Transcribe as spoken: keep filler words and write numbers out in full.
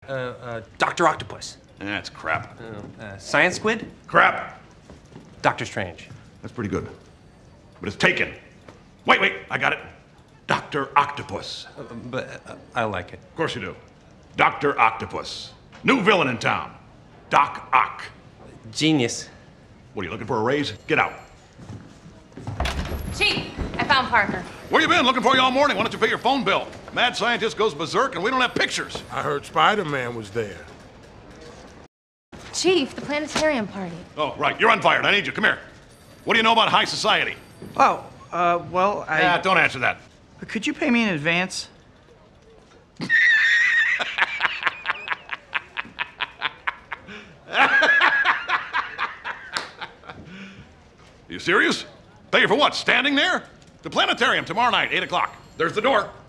Uh, uh, Doctor Octopus. That's crap. Uh, uh, Science Squid. Crap. Doctor Strange. That's pretty good. But it's taken. Wait, wait, I got it. Doctor Octopus. Uh, but uh, I like it. Of course you do. Doctor Octopus. New villain in town. Doc Ock. Genius. What, are you looking for a raise? Get out. Chief, I found Parker. Where you been? Looking for you all morning. Why don't you pay your phone bill? Mad scientist goes berserk and we don't have pictures. I heard Spider-Man was there. Chief, the planetarium party. Oh, right. You're unfired. I need you. Come here. What do you know about high society? Oh, uh, well, I... Ah, don't answer that. Could you pay me in advance? You serious? Pay you for what? Standing there? The planetarium tomorrow night, eight o'clock. There's the door.